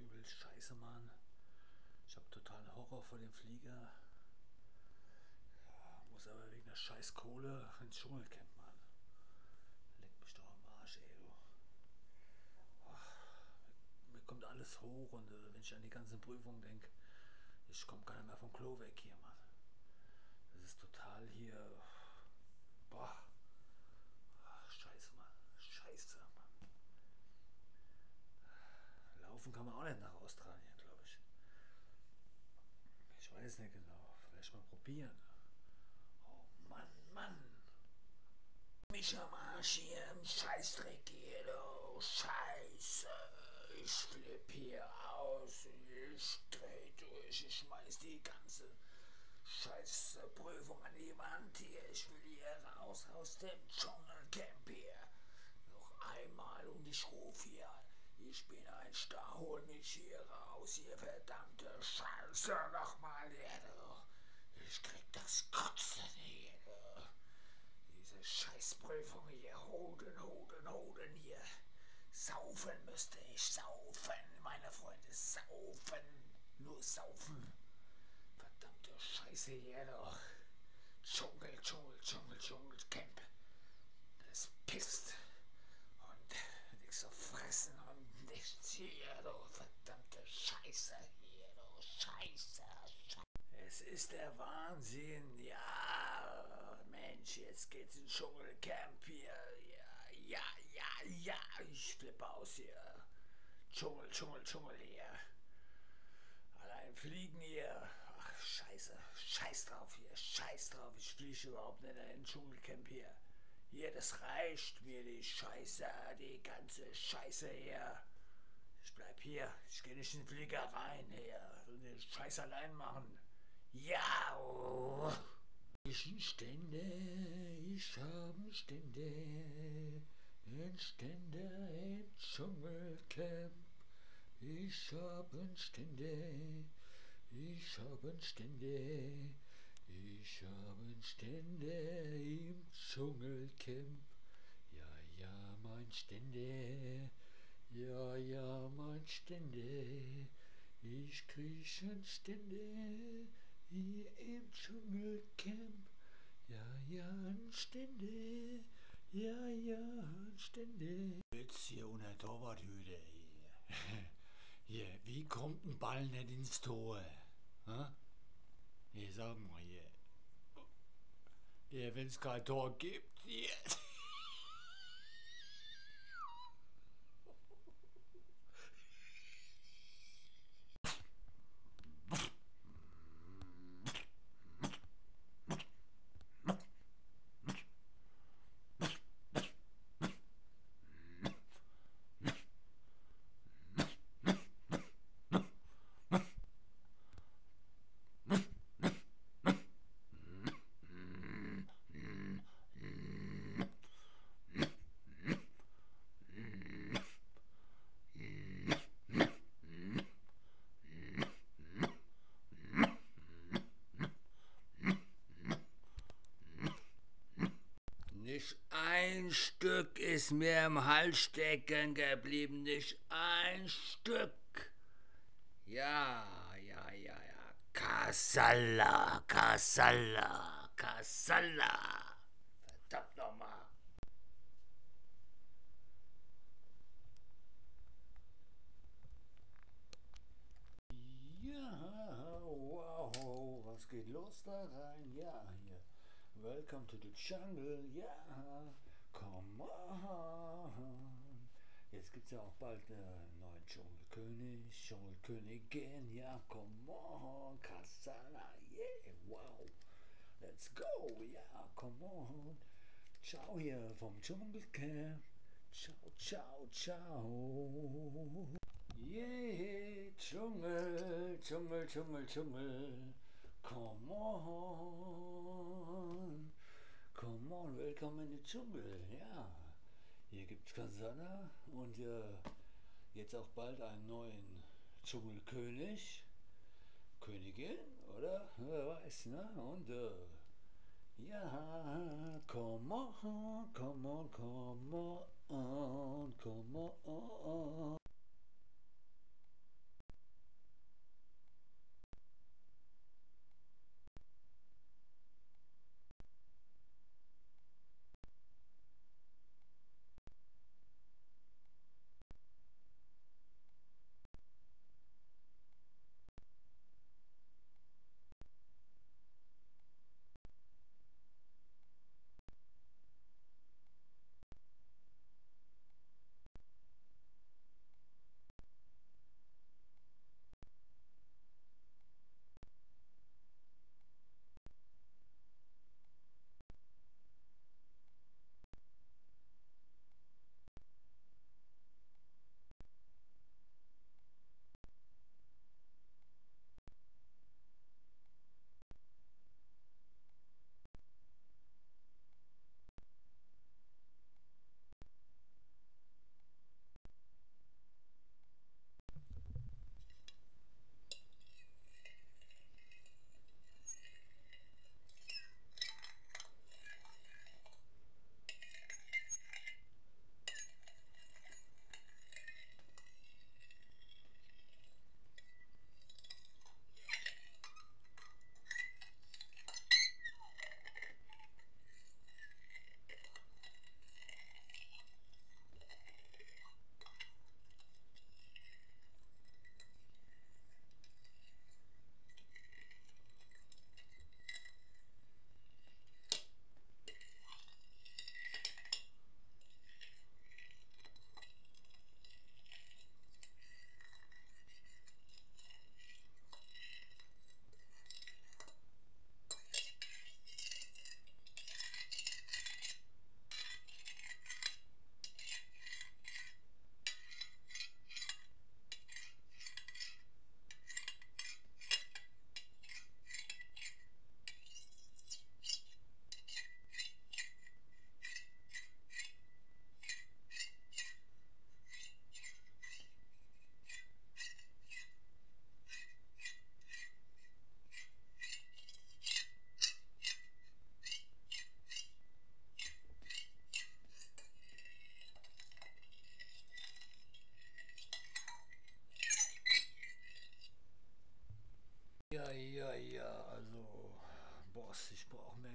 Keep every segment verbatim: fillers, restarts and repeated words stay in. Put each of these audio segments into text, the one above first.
übel scheiße, Mann. Ich habe totalen Horror vor dem Flieger. Ja, muss aber wegen der scheiß Kohle ins Dschungelcamp, Mann. Leck mich doch am Arsch, ey, du. Ach, mir kommt alles hoch und äh, wenn ich an die ganzen Prüfungen denke, ich komme gar nicht mehr vom Klo weg hier, Mann. Das ist total hier. Boah. Ach, scheiße, Mann. Scheiße, Mann. Laufen kann man auch nicht nach Australien, glaube ich. Ich weiß nicht genau. Vielleicht mal probieren. Oh Mann, Mann. Mich am Arsch hier im Scheißdreck hier, du. Scheiße. Ich flipp hier aus. Ich dreh durch. Ich schmeiß die ganze scheiß Prüfung an die Wand hier. Ich will hier raus aus dem Dschungelcamp hier. Noch einmal und ich ruf hier. Ich bin ein Star, hol mich hier raus, hier verdammte Scheiße nochmal hier, du. Ich krieg das Kotzen hier, du. Diese Scheißprüfung hier, Hoden, Hoden, Hoden hier. Saufen müsste ich, saufen, meine Freunde, saufen. Nur saufen. Verdammte Scheiße hier doch. Dschungel, Dschungel, Dschungel, Dschungelcamp. Das pisst. Und nichts zu fressen und nichts hier, du verdammte Scheiße hier, du Scheiße, Scheiße. Es ist der Wahnsinn, ja, Mensch, jetzt geht's ins Dschungelcamp hier, ja, ja, ja, ja, ich flippe aus hier. Dschungel, Dschungel, Dschungel hier. Allein fliegen hier. Ach, scheiße. Scheiß drauf hier. Scheiß drauf. Ich fliege überhaupt nicht in ein Dschungelcamp hier. Hier, das reicht mir, die Scheiße. Die ganze Scheiße hier. Ich bleib hier. Ich gehe nicht in den Flieger rein hier. Und den Scheiß allein machen. Ja. Oh. Ich Stände. Ich habe Stände. Ein Ständer im Dschungelcamp. Ich haben Stände, ich haben Stände, ich haben Stände im Dschungelcamp. Ja, ja, mein Stände, ja, ja, mein Stände, ich kriechen Stände hier im Dschungelcamp. Ja, ja, ein Stände, ja, ja, ein Stände. Jetzt hier unter Torwarthüte hier. Hier, wie kommt ein Ball nicht ins Tor? Ha? Hier, sag mal hier. Hier, wenn es kein Tor gibt, hier. Nicht ein Stück ist mir im Hals stecken geblieben, nicht ein Stück. Ja, ja, ja, ja. Kassala, Kassala, Kassala. Verdammt nochmal. Ja, wow, was geht los da rein? Ja, hier. Welcome to the jungle, ja, come on. Jetzt gibt's ja auch bald einen neuen Dschungelkönig, Dschungelkönigin, ja, come on, Kassala, yeah, wow. Let's go, ja, come on. Ciao hier vom Dschungelcamp. Ciao, ciao, ciao. Yeah, Dschungel, Dschungel, Dschungel, Dschungel. Come on, come on, welcome in the Dschungel, ja. Hier gibt's Kasana und äh, jetzt auch bald einen neuen Dschungelkönig, Königin, oder? Wer weiß, ne? Und äh, ja, come on, come on, come on, come on.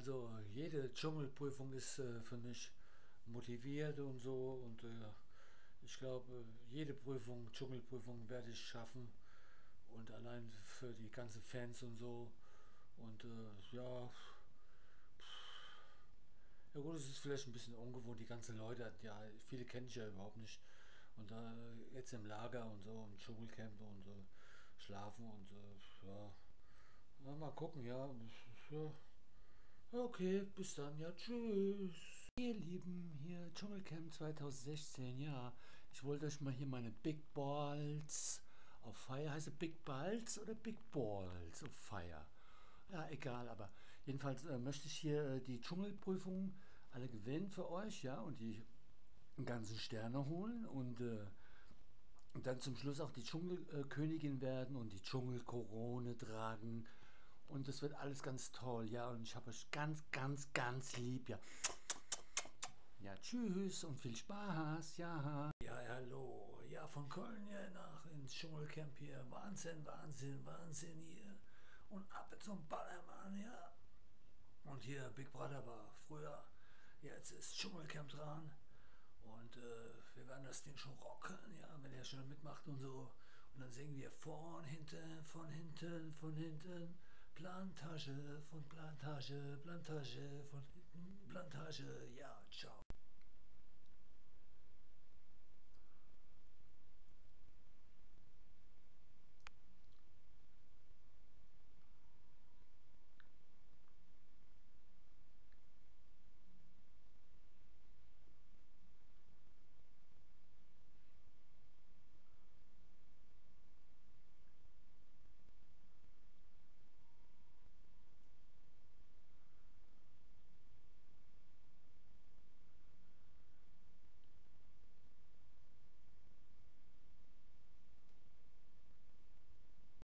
Also jede Dschungelprüfung ist äh, für mich motiviert und so und äh, ich glaube, jede Prüfung, Dschungelprüfung werde ich schaffen und allein für die ganzen Fans und so und äh, ja, ja gut, es ist vielleicht ein bisschen ungewohnt, die ganzen Leute, ja, viele kenne ich ja überhaupt nicht und da äh, jetzt im Lager und so, im Dschungelcamp und so schlafen und äh, ja, na, mal gucken, ja, ja. Okay, bis dann, ja, tschüss. Ihr Lieben, hier Dschungelcamp zwanzig sechzehn, ja. Ich wollte euch mal hier meine Big Balls auf Fire, heißt es Big Balls oder Big Balls auf Fire? Ja, egal, aber jedenfalls äh, möchte ich hier äh, die Dschungelprüfungen alle gewinnen für euch, ja, und die ganzen Sterne holen und, äh, und dann zum Schluss auch die Dschungelkönigin äh, werden und die Dschungelkrone tragen. Und das wird alles ganz toll, ja. Und ich habe euch ganz, ganz, ganz lieb, ja. Ja, tschüss und viel Spaß, ja. Ja, hallo. Ja, von Köln hier nach ins Dschungelcamp hier. Wahnsinn, Wahnsinn, Wahnsinn hier. Und ab zum Ballermann, ja. Und hier Big Brother war früher. Jetzt ist Dschungelcamp dran. Und äh, wir werden das Ding schon rocken, ja, wenn er schon mitmacht und so. Und dann singen wir von hinten, von hinten, von hinten. Plantage, von Plantage, Plantage, von hinten, Plantage, ja, ciao.